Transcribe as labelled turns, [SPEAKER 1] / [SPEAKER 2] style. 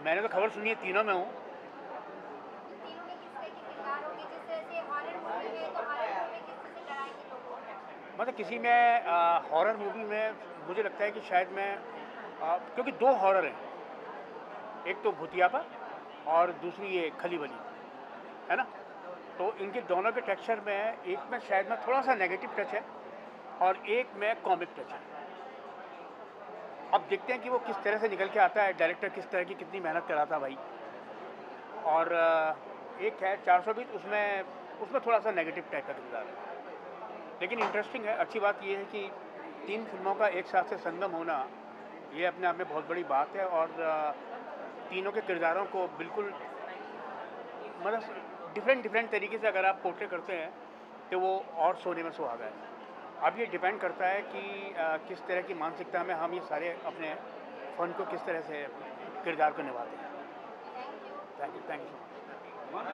[SPEAKER 1] मैंने तो खबर सुनी है, तीनों में हूँ।
[SPEAKER 2] तो तीनों में किस तरह के किरदार होंगे? जिस तरह से हॉरर मूवी है, तो हॉरर मूवी में किस तरह से डराएँगे लोगों को?
[SPEAKER 1] मतलब किसी में हॉरर मूवी में मुझे लगता है कि शायद मैं क्योंकि 2 हॉरर हैं, एक तो भूतियापा और दूसरी ये खली-बली, है ना? तो इनके दोनों के टेक्सचर में एक में शायद में थोड़ा-सा नेगेटिव टच है और एक में कॉमिक टच है। अब देखते हैं कि वो किस तरह से निकल के आता है, डायरेक्टर किस तरह की कितनी मेहनत कराता है भाई। और एक है 420, उसमें उसमें थोड़ा-सा नेगेटिव टाइप का किरदार है। लेकिन इंटरेस्टिंग है, अच्छी बात ये है कि 3 फ़िल्मों का एक साथ से संगम होना, ये अपने आप में बहुत बड़ी बात है और तीनों के किरदारों को बिल्कुल मतलब डिफरेंट डिफरेंट तरीके से अगर आप पोर्ट्रे करते हैं, तो वो और सोने में सुहागा है। अब ये डिपेंड करता है कि किस तरह की मानसिकता में हम ये सारे अपने फ़न को किस तरह से किरदार को निभाते हैं।
[SPEAKER 2] Thank you.
[SPEAKER 1] Thank you so much.